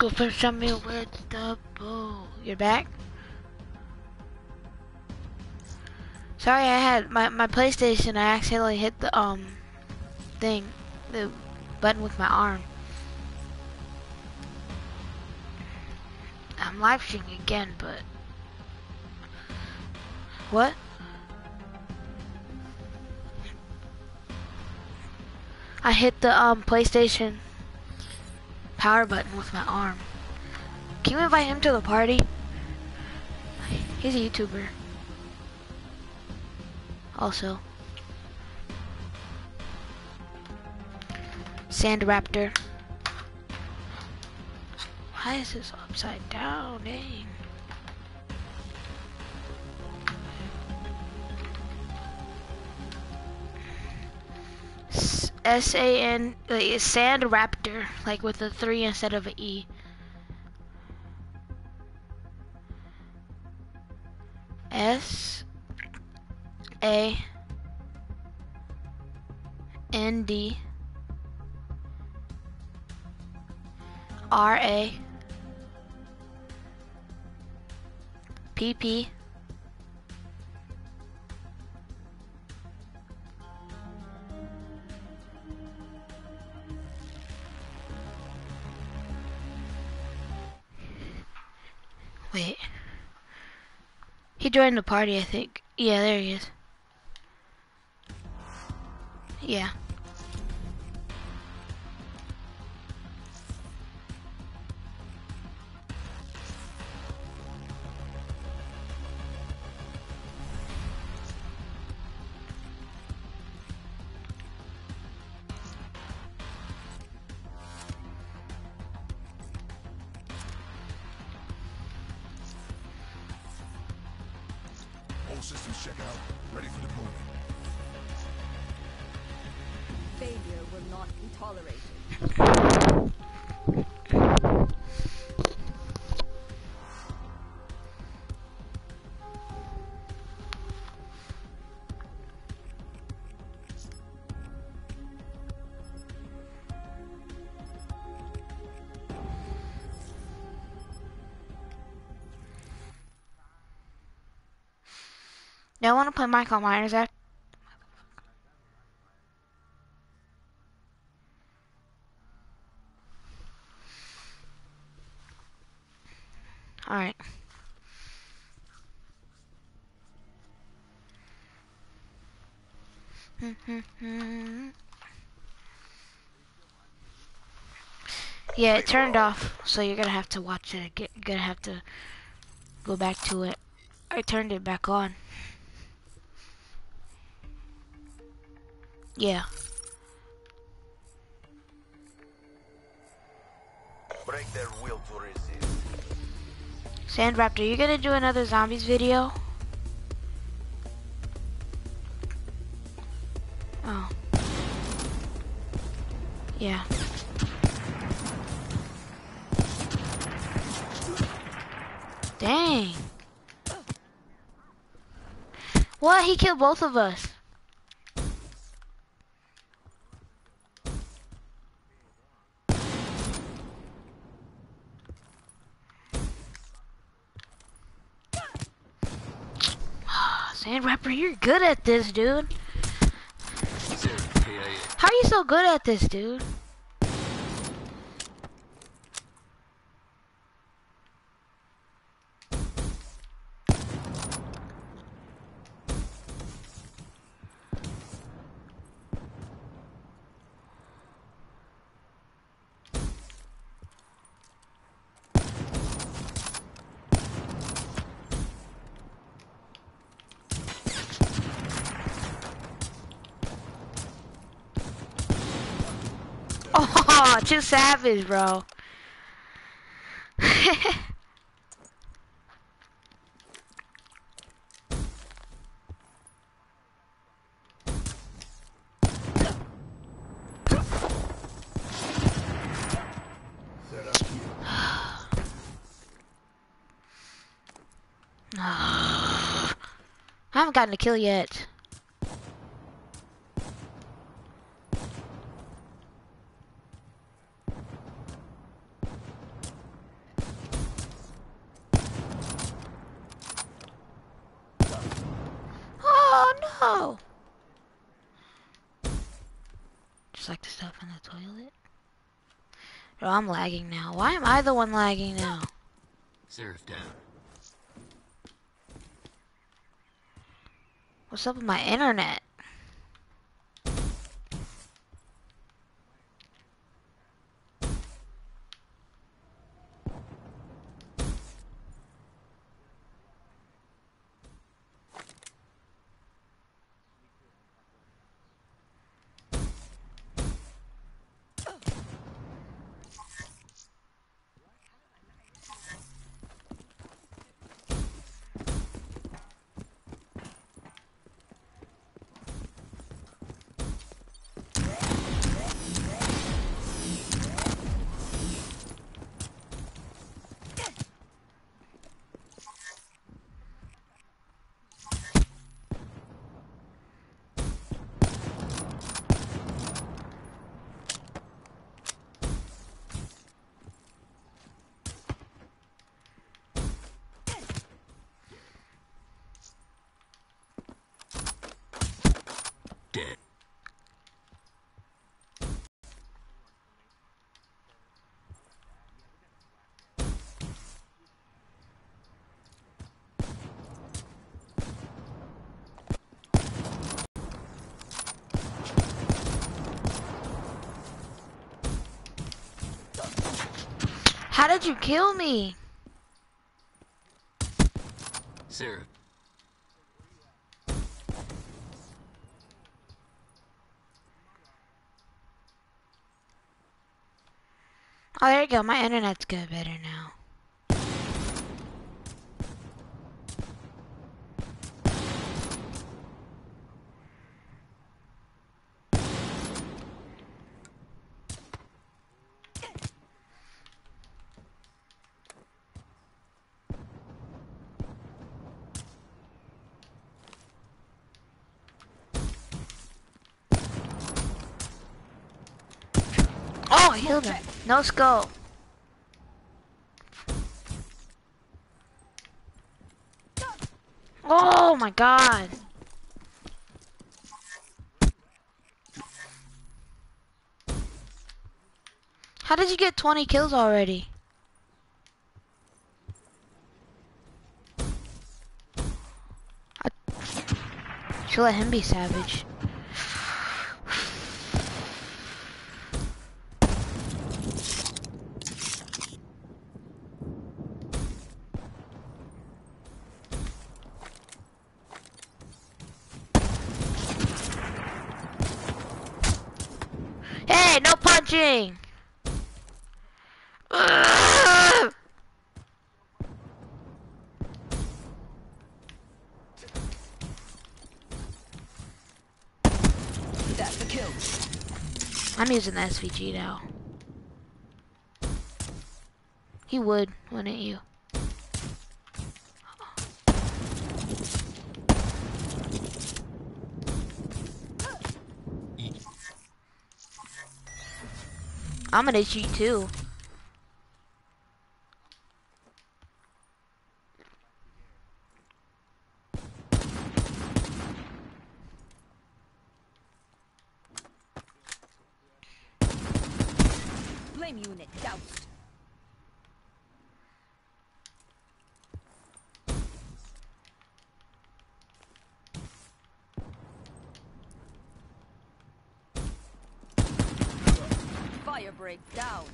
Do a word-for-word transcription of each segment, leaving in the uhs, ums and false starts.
Go for some me with the bow. You're back? Sorry, I had my, my PlayStation, I accidentally hit the um thing, the button with my arm. I'm live streaming again, but what? I hit the um PlayStation power button with my arm. Can you invite him to the party? He's a YouTuber. Also. Sand Raptor. Why is this upside down? Dang. S A N, like, Sand Raptor, like with a three instead of an E. S A N D R A P P Wait. He joined the party, I think. Yeah, there he is. Yeah. All systems check out. Ready for deployment. Failure will not be tolerated. Do I want to play Michael Myers after? Alright. Yeah, it turned off, so you're gonna have to watch it. You're gonna have to go back to it. I turned it back on. Yeah. Break their will to resist. Sand Raptor, you gonna do another zombies video? Oh. Yeah. Dang. What? He killed both of us. Sand Rapper, you're good at this, dude. How are you so good at this, dude? Oh, too savage, bro. I haven't gotten a kill yet. No! Just like the stuff in the toilet. Bro, I'm lagging now. Why am I the one lagging now? Seraph down. What's up with my internet? Dead. How did you kill me? Seraph. Oh, there you go. My internet's good better now. Oh, I healed him. No skull. Oh my god. How did you get twenty kills already? I should let him be savage. Hey, no punching! Ugh! That's a kill. I'm using the S V G now. He would, wouldn't you? I'm gonna cheat too. Flame unit doused. Fire break down.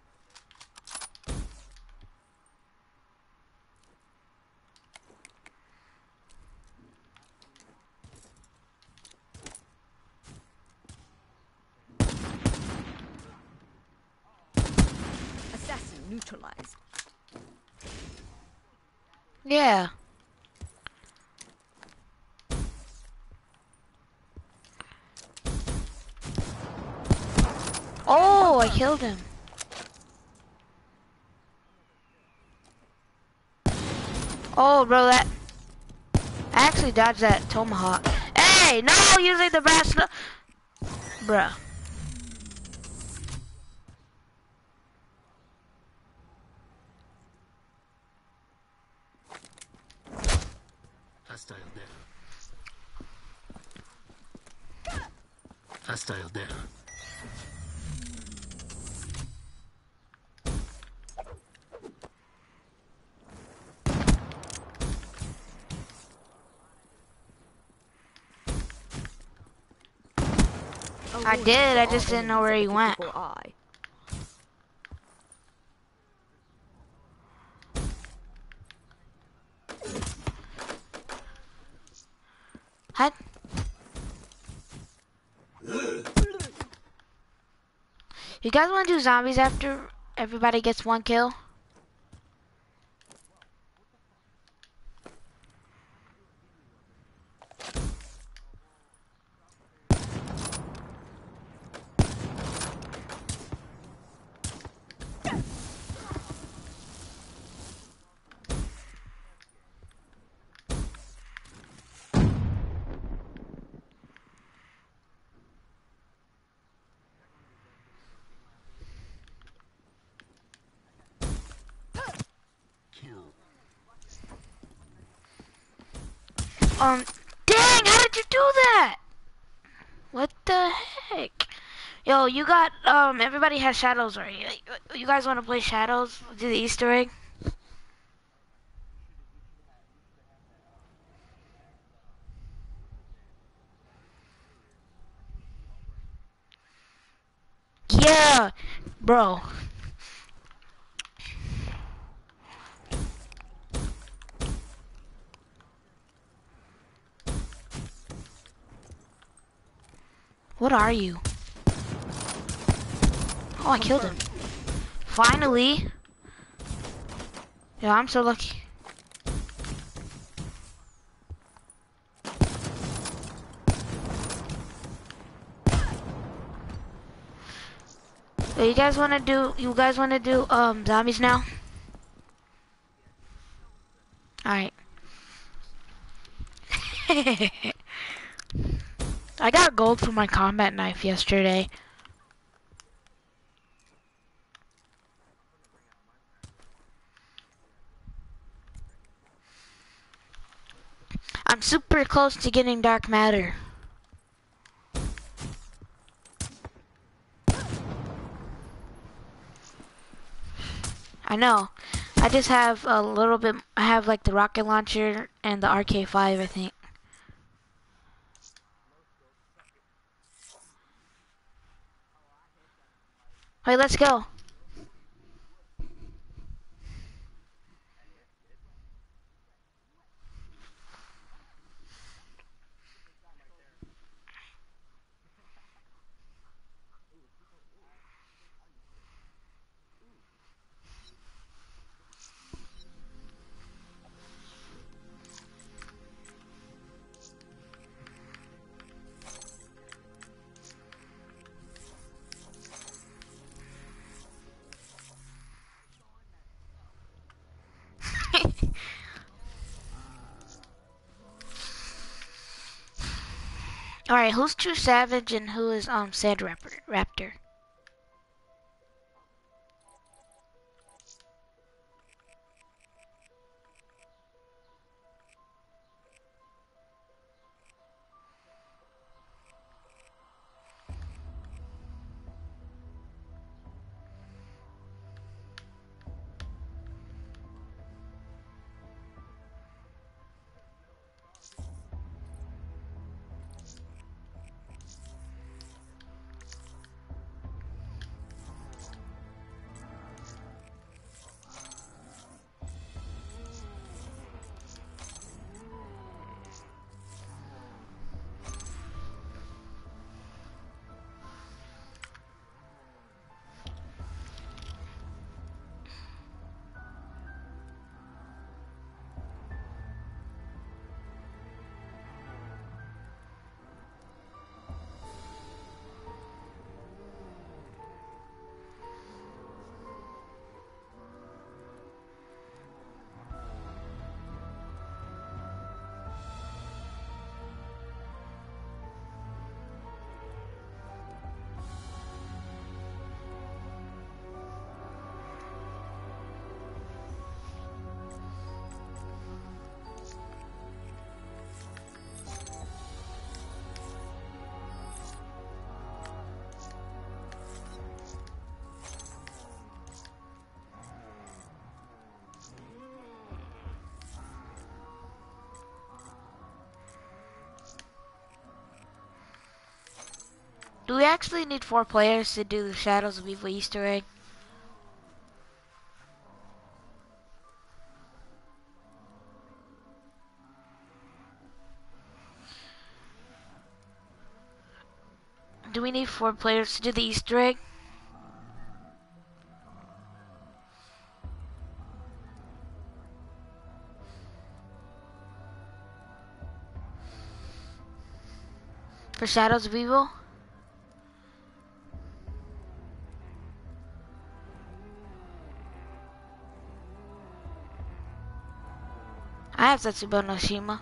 Assassin neutralized. Yeah. Oh, I killed him. Oh, bro, that... I actually dodged that tomahawk. Hey, no, using the brass... No bruh. Hostile down. Hostile down. I did, I just didn't know where he went. Eye. What? You guys want to do zombies after everybody gets one kill? Um, dang, how did you do that? What the heck? Yo, you got, um, everybody has shadows, right? You guys want to play shadows? Do the Easter egg? Yeah, bro. What are you? Oh, I killed him. Finally. Yeah, I'm so lucky. So you guys want to do, you guys want to do, um, zombies now? Alright. I got gold for my combat knife yesterday. I'm super close to getting dark matter. I know. I just have a little bit, I have like the rocket launcher and the R K five, I think. Wait, let's go. Alright, who's True Savage and who is um Sad Rapper, Raptor? Do we actually need four players to do the Shadows of Evil Easter egg? Do we need four players to do the Easter egg? For Shadows of Evil? I have Setsubo no Shima.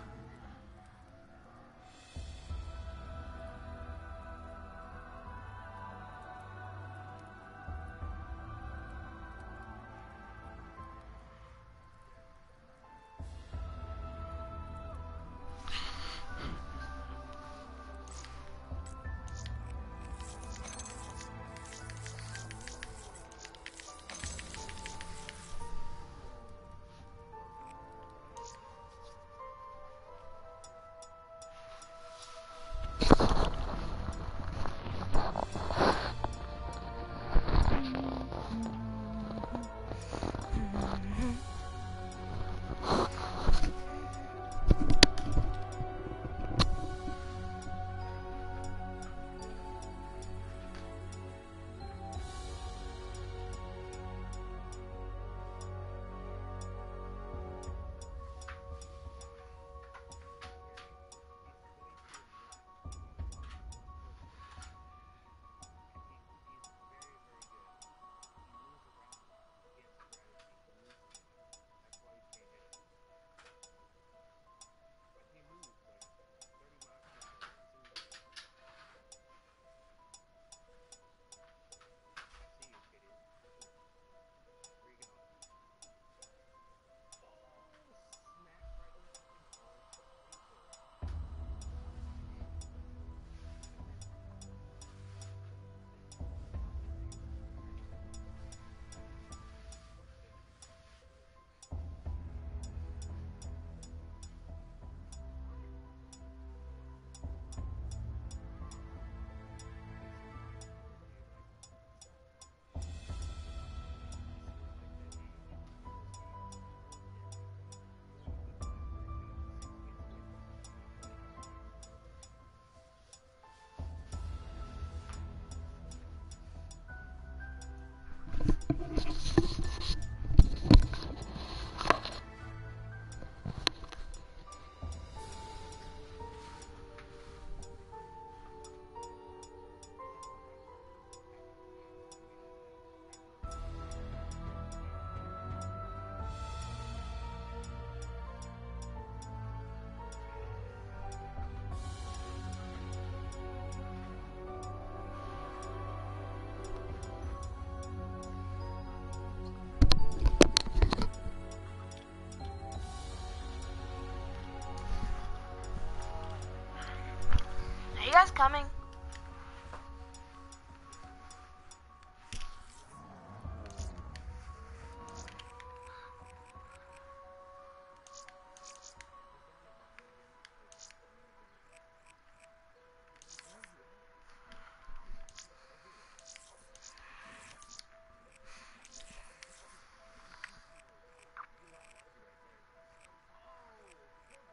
Are you guys coming?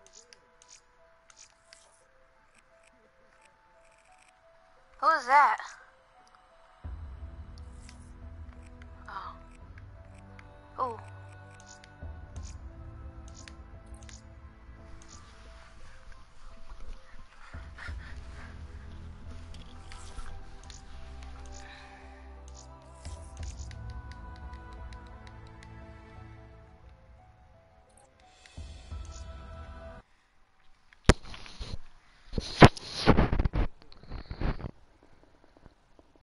Who is that?